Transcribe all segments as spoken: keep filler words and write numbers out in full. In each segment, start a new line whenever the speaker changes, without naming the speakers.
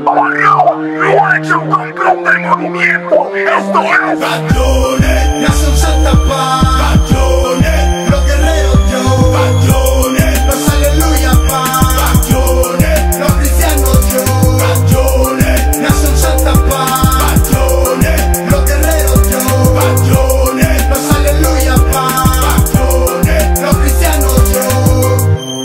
Lo ha hecho un complot del movimiento. Esto es
Patrones, nación Santa Paz. Patrones, los guerreros yo. Patrones, los aleluya paz. Patrones, los cristianos yo. Patrones, nación Santa Paz. Patrones, los guerreros yo. Patrones, los aleluya paz. Patrones, los cristianos yo.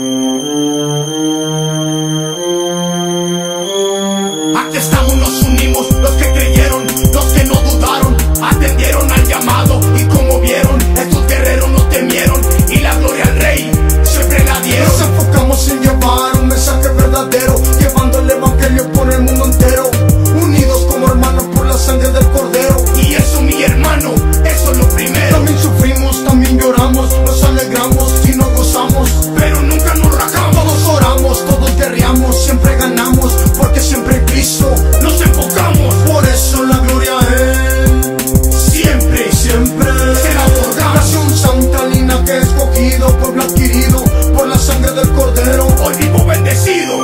Aquí estamos, nos unimos, los que creyeron, los que no dudaron, atendieron al llamado y como vieron, estos guerreros no temieron y la gloria al Rey siempre la dieron. Nos enfocamos en llevar un mensaje verdadero, llevando el evangelio por el mundo entero, unidos como hermanos por la sangre del Cordero. Y eso, mi hermano, eso es lo primero. También sufrimos, también lloramos, nos alegramos y nos gozamos, pero nunca nos rajamos. Todos oramos, todos guerreamos, siempre ganamos, porque siempre en Cristo nos enfocamos. Por eso la gloria a Él siempre, siempre se la otorgamos. Nación santa, linaje escogido, pueblo adquirido por la sangre del Cordero. Hoy vivo bendecido.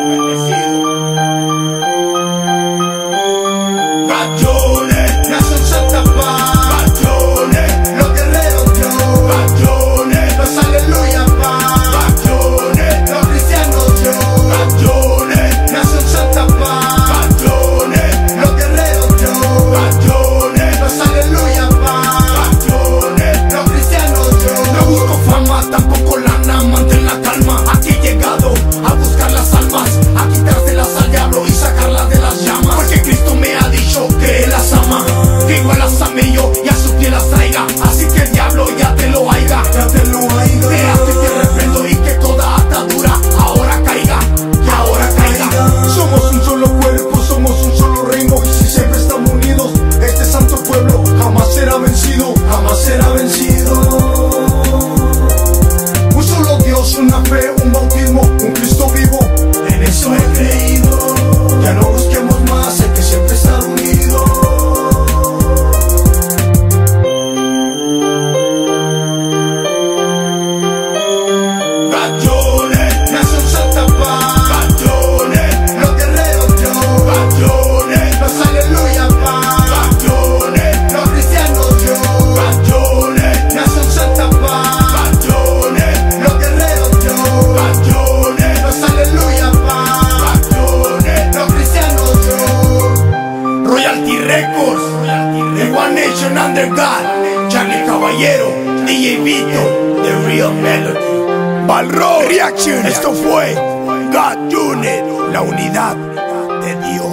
Patrones, nación Santa Paz. Patrones, los guerreros yo. Patrones, los aleluya paz. Patrones, los cristianos yo. Patrones, nación Santa Paz. Patrones, los guerreros yo. Patrones, los aleluya paz. Patrones, los cristianos yo. No busco fama, tampoco lana, mantén la calma. Aquí he llegado a buscar las almas, a quitárselas al diablo y sacarlas de las llamas. Porque Cristo me ha dicho que Él las ama, que igual las ame yo y a sus pies las traiga. Así que el diablo ya te lo haiga, ya te lo haiga. Te hace que reprendo y que toda atadura ahora caiga, que ahora caiga. Somos un solo cuerpo, somos un solo reino, y si siempre estamos unidos, este santo pueblo jamás será vencido, jamás será vencido. Un solo Dios, una fe, un bautismo, un Cristo vivo, en eso he creído. Ya no busquemos más, el que siempre está unido. Patrones, nación Santa Paz. Patrones, los guerreros yo. Patrones, los aleluya paz. Patrones, los cristianos yo. Patrones, nación Santa Paz. Patrones, los guerreros yo. Patrones, los aleluya paz. Patrones, los cristianos yo. Royalty Records, The One Nation Under God, Charlie Caballero, D J Vito, The Real Melody. Balro Reaction, esto fue God Unit, la unidad de Dios.